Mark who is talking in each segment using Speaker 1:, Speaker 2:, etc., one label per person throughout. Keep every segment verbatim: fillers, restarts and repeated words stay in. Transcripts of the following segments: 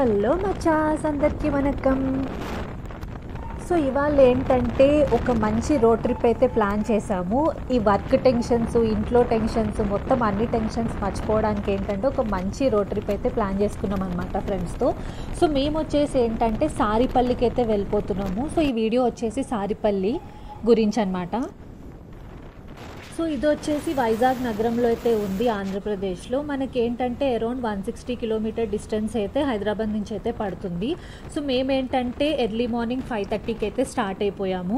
Speaker 1: Hello మచాస్, అందరికీ వనకం. So ఇవాళ ఏంటంటే ఒక మంచి రోడ్ ట్రిప్ అయితే ప్లాన్ చేశాము. ఈ వర్క్ టెన్షన్స్, ఇంట్లో టెన్షన్స్, మొత్తం అన్ని టెన్షన్స్ మర్చిపోవడానికి ఏంటంటే ఒక మంచి రోడ్ ట్రిప్ అయితే ప్లాన్ చేసుకున్నాం అనమాట ఫ్రెండ్స్తో. సో మేము వచ్చేసి ఏంటంటే సారిపల్లికి అయితే వెళ్ళిపోతున్నాము. సో ఈ వీడియో వచ్చేసి సారిపల్లి గురించి అనమాట. సో ఇది వచ్చేసి వైజాగ్ నగరంలో అయితే ఉంది, ఆంధ్రప్రదేశ్లో. మనకి ఏంటంటే around one sixty kilometer distance అయితే హైదరాబాద్ నుంచి అయితే పడుతుంది. సో మేమేంటంటే ఎర్లీ మార్నింగ్ ఫైవ్ థర్టీకి అయితే స్టార్ట్ అయిపోయాము.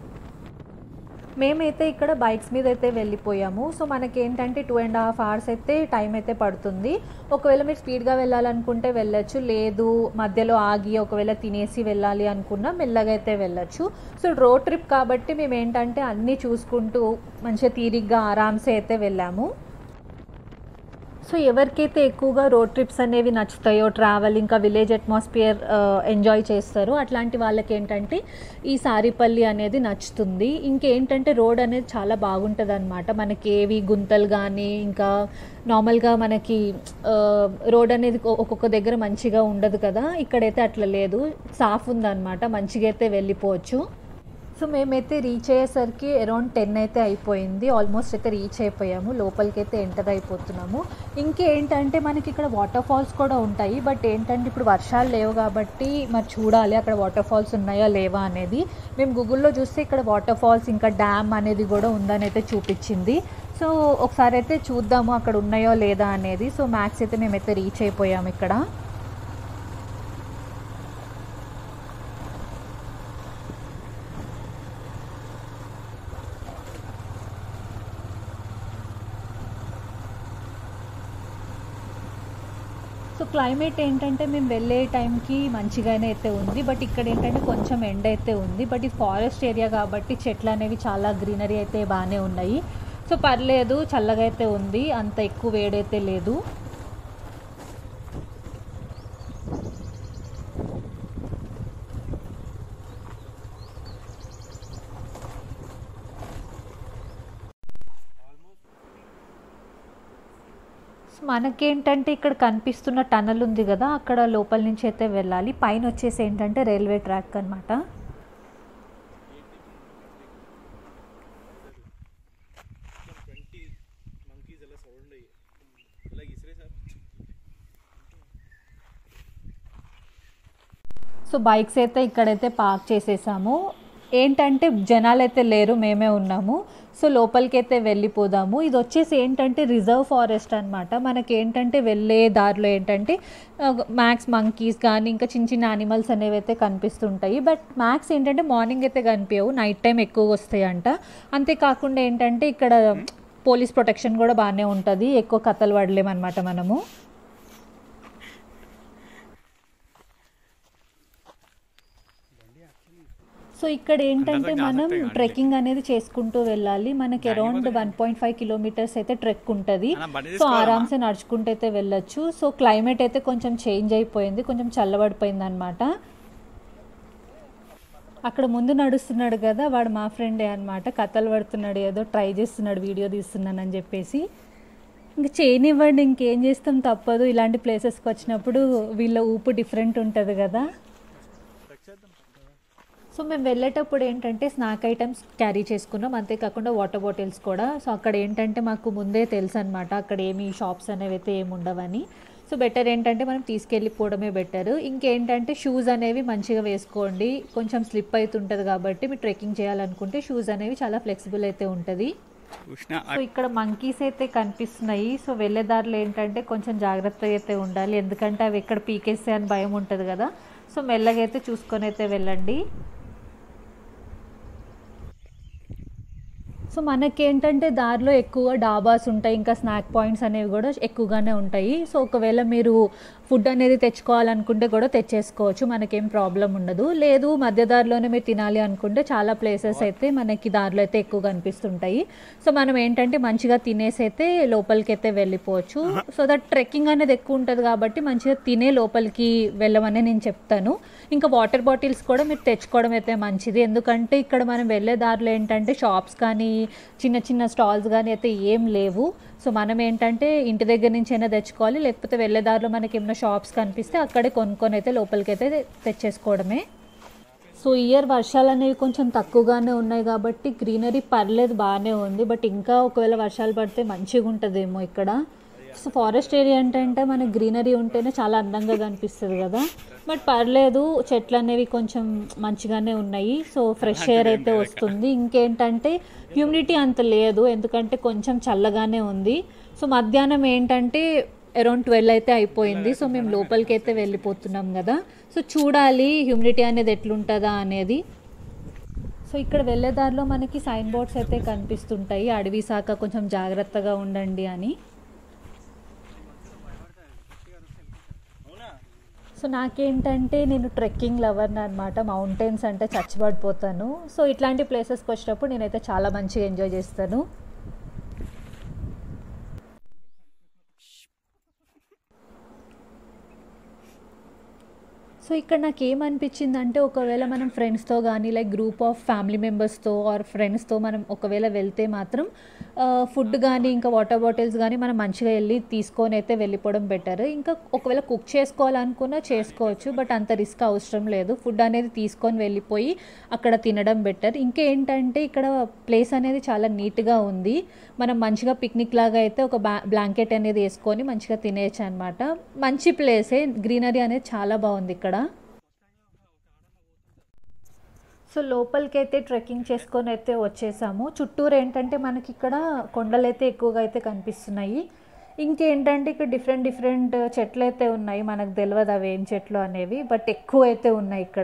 Speaker 1: మేమైతే ఇక్కడ బైక్స్ మీద అయితే వెళ్ళిపోయాము. సో మనకేంటంటే టూ అండ్ హాఫ్ అవర్స్ అయితే టైం అయితే పడుతుంది. ఒకవేళ మీరు స్పీడ్గా వెళ్ళాలనుకుంటే వెళ్ళొచ్చు, లేదు మధ్యలో ఆగి ఒకవేళ తినేసి వెళ్ళాలి అనుకున్నా మెల్లగా అయితే వెళ్ళొచ్చు. సో రోడ్ ట్రిప్ కాబట్టి మేము ఏంటంటే అన్నీ చూసుకుంటూ మంచిగా తీరిగ్గా ఆరామ్సే అయితే వెళ్ళాము. సో ఎవరికైతే ఎక్కువగా రోడ్ ట్రిప్స్ అనేవి నచ్చుతాయో, ట్రావెల్ ఇంకా విలేజ్ అట్మాస్ఫియర్ ఎంజాయ్ చేస్తారో అట్లాంటి వాళ్ళకి ఏంటంటే ఈ సారిపల్లి అనేది నచ్చుతుంది. ఇంకేంటంటే రోడ్ అనేది చాలా బాగుంటుంది అనమాట. మనకి ఏవి గుంతలు కానీ ఇంకా నార్మల్గా మనకి రోడ్ అనేది ఒక్కొక్క దగ్గర మంచిగా ఉండదు కదా, ఇక్కడైతే అట్లా లేదు, సాఫ్ ఉందన్నమాట, మంచిగా అయితే వెళ్ళిపోవచ్చు. సో మేమైతే రీచ్ అయ్యేసరికి అరౌండ్ టెన్ అయితే అయిపోయింది. ఆల్మోస్ట్ అయితే రీచ్ అయిపోయాము, లోపలికి అయితే ఎంటర్ అయిపోతున్నాము. ఇంకేంటంటే మనకి ఇక్కడ వాటర్ ఫాల్స్ కూడా ఉంటాయి. బట్ ఏంటంటే ఇప్పుడు వర్షాలు లేవు కాబట్టి మరి చూడాలి అక్కడ వాటర్ ఫాల్స్ ఉన్నాయా లేవా అనేది. మేము గూగుల్లో చూస్తే ఇక్కడ వాటర్ ఫాల్స్ ఇంకా డ్యామ్ అనేది కూడా ఉందని అయితే చూపించింది. సో ఒకసారి అయితే చూద్దాము అక్కడ ఉన్నాయో లేదా అనేది. సో మ్యాక్స్ అయితే మేమైతే రీచ్ అయిపోయాము ఇక్కడ. సో క్లైమేట్ ఏంటంటే మేము వెళ్ళే టైంకి మంచిగానే అయితే ఉంది. బట్ ఇక్కడ ఏంటంటే కొంచెం ఎండ అయితే ఉంది. బట్ ఇది ఫారెస్ట్ ఏరియా కాబట్టి చెట్లు అనేవి చాలా గ్రీనరీ అయితే బాగానే ఉన్నాయి. సో పర్లేదు, చల్లగా అయితే ఉంది, అంత ఎక్కువ వేడైతే లేదు. మనకేంటంటే ఇక్కడ కనిపిస్తున్న టనల్ ఉంది కదా, అక్కడ లోపల నుంచి అయితే వెళ్ళాలి. పైన వచ్చేసి ఏంటంటే రైల్వే ట్రాక్ అనమాట. సో బైక్స్ అయితే ఇక్కడైతే పార్క్ చేసేసాము. ఏంటంటే జనాలు అయితే లేరు, మేమే ఉన్నాము. సో లోపలికి అయితే వెళ్ళిపోదాము. ఇది వచ్చేసి ఏంటంటే రిజర్వ్ ఫారెస్ట్ అనమాట. మనకి ఏంటంటే వెళ్ళే దారిలో ఏంటంటే మ్యాక్స్ మంకీస్ కానీ ఇంకా చిన్న చిన్న యానిమల్స్ అనేవి అయితే కనిపిస్తుంటాయి. బట్ మ్యాక్స్ ఏంటంటే మార్నింగ్ అయితే కనిపించవు, నైట్ టైం ఎక్కువగా వస్తాయి అంట. అంతేకాకుండా ఏంటంటే ఇక్కడ పోలీస్ ప్రొటెక్షన్ కూడా బాగానే ఉంటుంది, ఎక్కువ కథలు పడలేమన్నమాట మనము. సో ఇక్కడ ఏంటంటే మనం ట్రెక్కింగ్ అనేది చేసుకుంటూ వెళ్ళాలి. మనకి around one point five kilometers అయితే ట్రెక్ ఉంటుంది. సో ఆరామ్సే నడుచుకుంటూ అయితే వెళ్ళొచ్చు. సో క్లైమేట్ అయితే కొంచెం చేంజ్ అయిపోయింది, కొంచెం చల్లబడిపోయింది అనమాట. అక్కడ ముందు నడుస్తున్నాడు కదా వాడు మా ఫ్రెండే అనమాట, కథలు పడుతున్నాడు, ఏదో ట్రై చేస్తున్నాడు, వీడియో తీస్తున్నానని చెప్పేసి. ఇంకా చేయనివ్వండి, ఇంకేం చేస్తాం, తప్పదు. ఇలాంటి ప్లేసెస్కి వచ్చినప్పుడు వీళ్ళ ఊపు డిఫరెంట్ ఉంటుంది కదా. సో మేము వెళ్ళేటప్పుడు ఏంటంటే స్నాక్ ఐటమ్స్ క్యారీ చేసుకున్నాం, అంతేకాకుండా వాటర్ బాటిల్స్ కూడా. సో అక్కడ ఏంటంటే మాకు ముందే తెలుసు అనమాట అక్కడ ఏమి షాప్స్ అనేవి అయితే ఏమి ఉండవని. సో బెటర్ ఏంటంటే మనం తీసుకెళ్ళిపోవడమే బెటర్. ఇంకేంటంటే షూస్ అనేవి మంచిగా వేసుకోండి, కొంచెం స్లిప్ అవుతుంటుంది కాబట్టి మీరు ట్రెక్కింగ్ చేయాలనుకుంటే షూస్ అనేవి చాలా ఫ్లెక్సిబుల్ అయితే ఉంటుంది. సో ఇక్కడ మంకీస్ అయితే కనిపిస్తున్నాయి. సో వెళ్ళే దారిలో ఏంటంటే కొంచెం జాగ్రత్తగా అయితే ఉండాలి, ఎందుకంటే అవి ఎక్కడ పీకేస్తే అని భయం ఉంటుంది కదా. సో మెల్లగా అయితే చూసుకొని అయితే వెళ్ళండి. సో మనకేంటంటే దారిలో ఎక్కువ డాబాస్ ఉంటాయి, ఇంకా స్నాక్ పాయింట్స్ అనేవి కూడా ఎక్కువగానే ఉంటాయి. సో ఒకవేళ మీరు ఫుడ్ అనేది తెచ్చుకోవాలనుకుంటే కూడా తెచ్చేసుకోవచ్చు, మనకేం ప్రాబ్లం ఉండదు. లేదు మధ్య దారిలోనే మీరు తినాలి అనుకుంటే చాలా ప్లేసెస్ అయితే మనకి దారిలో అయితే ఎక్కువ కనిపిస్తుంటాయి. సో మనం ఏంటంటే మంచిగా తినేసి అయితే లోపలికి అయితే వెళ్ళిపోవచ్చు. సో దట్ ట్రెక్కింగ్ అనేది ఎక్కువ ఉంటుంది కాబట్టి మంచిగా తినే లోపలికి వెళ్ళమని నేను చెప్తాను. ఇంకా వాటర్ బాటిల్స్ కూడా మీరు తెచ్చుకోవడం అయితే మంచిది, ఎందుకంటే ఇక్కడ మనం వెళ్ళే దారిలో ఏంటంటే షాప్స్ కానీ చిన్న చిన్న స్టాల్స్ కానీ అయితే ఏం లేవు. సో మనం ఏంటంటే ఇంటి దగ్గర నుంచి అయినా తెచ్చుకోవాలి, లేకపోతే వెళ్ళేదారిలో మనకి ఏమైనా షాప్స్ కనిపిస్తే అక్కడే కొనుక్కొని అయితే లోపలికి అయితే తెచ్చేసుకోవడమే. సో ఇయర్ వర్షాలు అనేవి కొంచెం తక్కువగానే ఉన్నాయి కాబట్టి గ్రీనరీ పర్లేదు, బాగానే ఉంది. బట్ ఇంకా ఒకవేళ వర్షాలు పడితే మంచిగా ఉంటుందేమో ఇక్కడ. సో ఫారెస్ట్ ఏరియా ఏంటంటే మనకి గ్రీనరీ ఉంటేనే చాలా అందంగా కనిపిస్తుంది కదా. బట్ పర్లేదు, చెట్లు అనేవి కొంచెం మంచిగానే ఉన్నాయి. సో ఫ్రెష్ ఎయిర్ అయితే వస్తుంది. ఇంకేంటంటే హ్యూమిడిటీ అంత లేదు, ఎందుకంటే కొంచెం చల్లగానే ఉంది. సో మధ్యాహ్నం ఏంటంటే అరౌండ్ ట్వెల్వ్ అయితే అయిపోయింది. సో మేము లోపలికి అయితే వెళ్ళిపోతున్నాం కదా. సో చూడాలి హ్యూమిడిటీ అనేది ఎట్లుంటుందా అనేది. సో ఇక్కడ వెళ్ళేదారిలో మనకి సైన్ బోర్డ్స్ అయితే కనిపిస్తుంటాయి, అడవి శాఖ కొంచెం జాగ్రత్తగా ఉండండి అని. సో నాకేంటంటే నేను ట్రెక్కింగ్ లవర్ని అనమాట, మౌంటైన్స్ అంటే చచ్చిపడిపోతాను. సో ఇట్లాంటి ప్లేసెస్కి వచ్చినప్పుడు నేనైతే చాలా మంచిగా ఎంజాయ్ చేస్తాను. సో ఇక్కడ నాకు ఏమనిపించిందంటే ఒకవేళ మనం ఫ్రెండ్స్తో కానీ లైక్ గ్రూప్ ఆఫ్ ఫ్యామిలీ మెంబర్స్తో ఆర్ ఫ్రెండ్స్తో మనం ఒకవేళ వెళ్తే మాత్రం ఫుడ్ కానీ ఇంకా వాటర్ బాటిల్స్ కానీ మనం మంచిగా వెళ్ళి తీసుకొని అయితే వెళ్ళిపోవడం బెటర్. ఇంకా ఒకవేళ కుక్ చేసుకోవాలనుకున్నా చేసుకోవచ్చు, బట్ అంత రిస్క్ అవసరం లేదు. ఫుడ్ అనేది తీసుకొని వెళ్ళిపోయి అక్కడ తినడం బెటర్. ఇంకేంటంటే ఇక్కడ ప్లేస్ అనేది చాలా నీట్గా ఉంది. మనం మంచిగా పిక్నిక్ లాగా అయితే ఒక బ్లా బ్లాంకెట్ అనేది వేసుకొని మంచిగా తినేయచ్చు అనమాట. మంచి ప్లేసే, గ్రీనరీ అనేది చాలా బాగుంది ఇక్కడ. సో లోపలికి అయితే ట్రెక్కింగ్ చేసుకొని అయితే వచ్చేసాము. చుట్టూరు ఏంటంటే మనకి ఇక్కడ కొండలు అయితే ఎక్కువగా అయితే కనిపిస్తున్నాయి. ఇంకేంటంటే ఇక్కడ డిఫరెంట్ డిఫరెంట్ చెట్లు అయితే ఉన్నాయి, మనకు తెలియదు అవి ఏం చెట్లు అనేవి, బట్ ఎక్కువ అయితే ఉన్నాయి ఇక్కడ.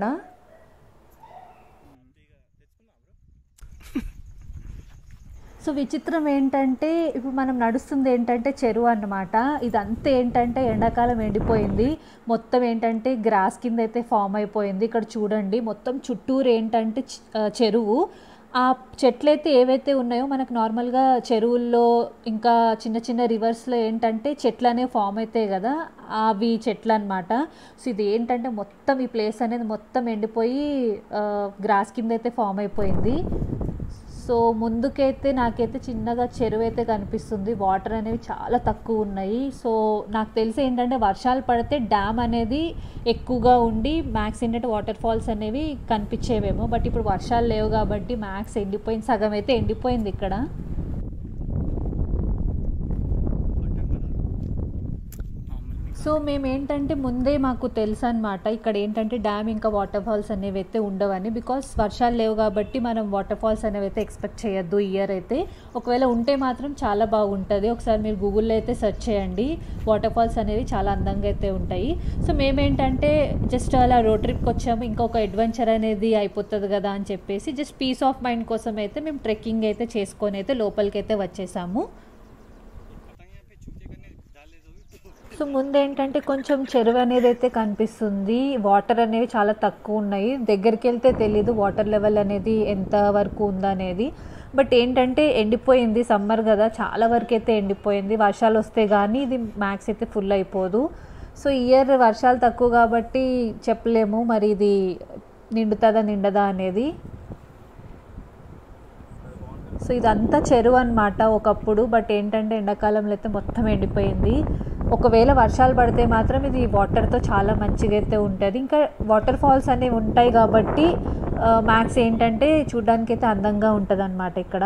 Speaker 1: సో విచిత్రం ఏంటంటే ఇప్పుడు మనం నడుస్తుంది ఏంటంటే చెరువు అన్నమాట. ఇదంతా ఏంటంటే ఎండాకాలం ఎండిపోయింది, మొత్తం ఏంటంటే గ్రాస్ కింద అయితే ఫామ్ అయిపోయింది. ఇక్కడ చూడండి మొత్తం చుట్టూరు ఏంటంటే చెరువు. ఆ చెట్లు అయితే ఏవైతే ఉన్నాయో మనకు నార్మల్గా చెరువుల్లో ఇంకా చిన్న చిన్న రివర్స్లో ఏంటంటే చెట్లు అనేవి ఫామ్ అవుతాయి కదా, అవి చెట్లు అనమాట. సో ఇది ఏంటంటే మొత్తం ఈ ప్లేస్ అనేది మొత్తం ఎండిపోయి గ్రాస్ కింద అయితే ఫామ్ అయిపోయింది. సో ముందుకైతే నాకైతే చిన్నగా చెరువు అయితే కనిపిస్తుంది, వాటర్ అనేవి చాలా తక్కువ ఉన్నాయి. సో నాకు తెలిసి ఏంటంటే వర్షాలు పడితే డ్యామ్ అనేది ఎక్కువగా ఉండి మ్యాక్స్ ఏంటంటే వాటర్ ఫాల్స్ అనేవి కనిపించేవేమో. బట్ ఇప్పుడు వర్షాలు లేవు కాబట్టి మ్యాక్స్ ఎండిపోయింది, సగం అయితే ఎండిపోయింది ఇక్కడ. సో మేము ఏంటంటే ముందే మాకు తెలుసు అనమాట ఇక్కడ ఏంటంటే డ్యామ్ ఇంకా వాటర్ ఫాల్స్ అనేవి అయితే ఉండవని. బికాస్ వర్షాలు లేవు కాబట్టి మనం వాటర్ ఫాల్స్ అనేవి అయితే ఎక్స్పెక్ట్ చేయొద్దు ఇయర్ అయితే. ఒకవేళ ఉంటే మాత్రం చాలా బాగుంటుంది, ఒకసారి మీరు గూగుల్లో అయితే సెర్చ్ చేయండి, వాటర్ ఫాల్స్ అనేవి చాలా అందంగా అయితే ఉంటాయి. సో మేమేంటంటే జస్ట్ అలా రోడ్ ట్రిప్కి వచ్చాము, ఇంకొక అడ్వెంచర్ అనేది అయిపోతుంది కదా అని చెప్పేసి జస్ట్ పీస్ ఆఫ్ మైండ్ కోసం అయితే మేము ట్రెక్కింగ్ అయితే చేసుకొని అయితే లోపలికి అయితే వచ్చేసాము. సో ముందేంటంటే కొంచెం చెరువు అనేది అయితే కనిపిస్తుంది, వాటర్ అనేవి చాలా తక్కువ ఉన్నాయి. దగ్గరికి వెళ్తే తెలీదు వాటర్ లెవెల్ అనేది ఎంత వరకు ఉందనేది. బట్ ఏంటంటే ఎండిపోయింది, సమ్మర్ కదా చాలా వరకు అయితే ఎండిపోయింది. వర్షాలు వస్తే కానీ ఇది మ్యాక్స్ అయితే ఫుల్ అయిపోదు. సో ఇయర్ వర్షాలు తక్కువ కాబట్టి చెప్పలేము మరి ఇది నిండుతుందా నిండదా అనేది. సో ఇదంతా చెరువు అనమాట ఒకప్పుడు, బట్ ఏంటంటే ఎండాకాలంలో అయితే మొత్తం ఎండిపోయింది. ఒకవేళ వర్షాలు పడితే మాత్రం ఇది వాటర్తో చాలా మంచిగా అయితే ఉంటుంది. ఇంకా వాటర్ ఫాల్స్ అనేవి ఉంటాయి కాబట్టి మ్యాక్స్ ఏంటంటే చూడడానికి అయితే అందంగా ఉంటుంది అన్నమాట ఇక్కడ.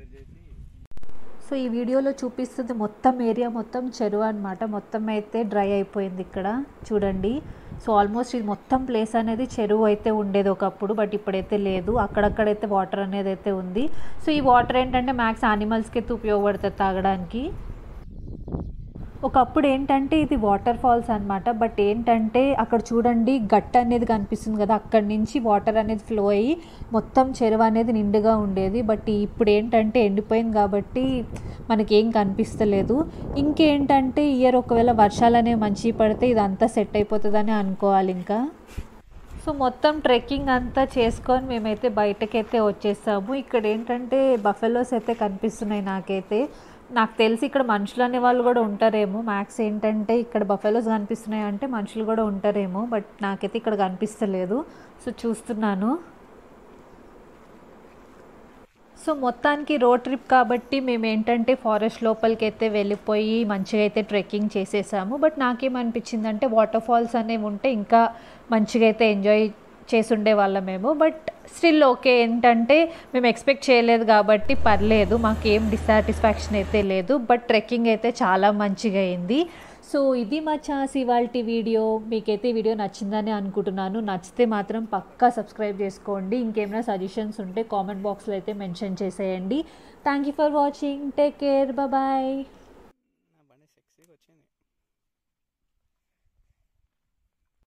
Speaker 1: సో ఈ వీడియోలో చూపిస్తుంది మొత్తం ఏరియా మొత్తం చెరువు అనమాట, మొత్తం అయితే డ్రై అయిపోయింది ఇక్కడ చూడండి. సో ఆల్మోస్ట్ ఇది మొత్తం ప్లేస్ అనేది చెరువు అయితే ఉండేది ఒకప్పుడు, బట్ ఇప్పుడైతే లేదు, అక్కడక్కడైతే వాటర్ అనేది అయితే ఉంది. సో ఈ వాటర్ ఏంటంటే మ్యాక్స్ యానిమల్స్కి అయితే ఉపయోగపడుతుంది తాగడానికి. ఒకప్పుడు ఏంటంటే ఇది వాటర్ ఫాల్స్ అనమాట, బట్ ఏంటంటే అక్కడ చూడండి గట్టు అనేది కనిపిస్తుంది కదా, అక్కడి నుంచి వాటర్ అనేది ఫ్లో అయ్యి మొత్తం చెరువు అనేది నిండుగా ఉండేది. బట్ ఇప్పుడు ఏంటంటే ఎండిపోయింది కాబట్టి మనకేం కనిపిస్తలేదు. ఇంకేంటంటే ఇయర్ ఒకవేళ వర్షాలు అనేవి మంచి పడితే ఇదంతా సెట్ అయిపోతుందని అనుకోవాలి ఇంకా. సో మొత్తం ట్రెక్కింగ్ అంతా చేసుకొని మేమైతే బయటకైతే వచ్చేసాము. ఇక్కడ ఏంటంటే బఫెలోస్ అయితే కనిపిస్తున్నాయి నాకైతే. నాకు తెలిసి ఇక్కడ మనుషులు అనే వాళ్ళు కూడా ఉంటారేమో, మ్యాక్స్ ఏంటంటే ఇక్కడ బఫెలోస్ కనిపిస్తున్నాయి అంటే మనుషులు కూడా ఉంటారేమో, బట్ నాకైతే ఇక్కడ కనిపిస్తలేదు. సో చూస్తున్నాను. సో మొత్తానికి రోడ్ ట్రిప్ కాబట్టి మేము ఏంటంటే ఫారెస్ట్ లోపలికి అయితే వెళ్ళిపోయి మంచిగా అయితే ట్రెక్కింగ్ చేసేసాము. బట్ నాకేమనిపించిందంటే వాటర్ ఫాల్స్ అనేవి ఉంటే ఇంకా మంచిగా అయితే ఎంజాయ్ చేసుండే వాళ్ళమేమో. బట్ స్టిల్ ఓకే, ఏంటంటే మేము ఎక్స్పెక్ట్ చేయలేదు కాబట్టి పర్లేదు, మాకేం డిస్సాటిస్ఫాక్షన్ అయితే లేదు. బట్ ట్రెక్కింగ్ అయితే చాలా మంచిగా అయింది. సో ఇది మా ఛాన్స్ ఇవాల్టి వీడియో. మీకైతే వీడియో నచ్చిందని అనుకుంటున్నాను. నచ్చితే మాత్రం పక్కా సబ్స్క్రైబ్ చేసుకోండి. ఇంకేమైనా సజెషన్స్ ఉంటే కామెంట్ బాక్స్లో అయితే మెన్షన్ చేసేయండి. Thank you for watching. Take care. Bye.